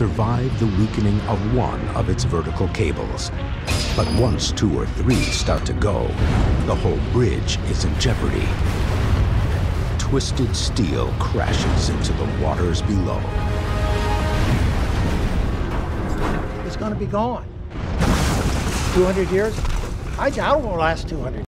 survive the weakening of one of its vertical cables. But once 2 or 3 start to go, the whole bridge is in jeopardy. Twisted steel crashes into the waters below. It's going to be gone. 200 years? I doubt it will last 200